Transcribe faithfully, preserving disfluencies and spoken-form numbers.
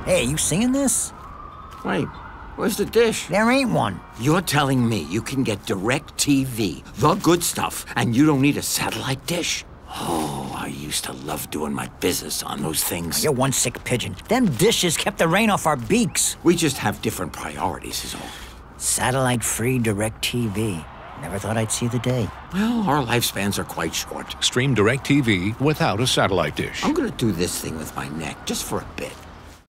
Hey, you seeing this? Wait, where's the dish? There ain't one. You're telling me you can get DIRECTV, the good stuff, and you don't need a satellite dish? Oh, I used to love doing my business on those things. You're one sick pigeon. Them dishes kept the rain off our beaks. We just have different priorities is all. Satellite-free DIRECTV. Never thought I'd see the day. Well, our lifespans are quite short. Stream DIRECTV without a satellite dish. I'm gonna do this thing with my neck, just for a bit.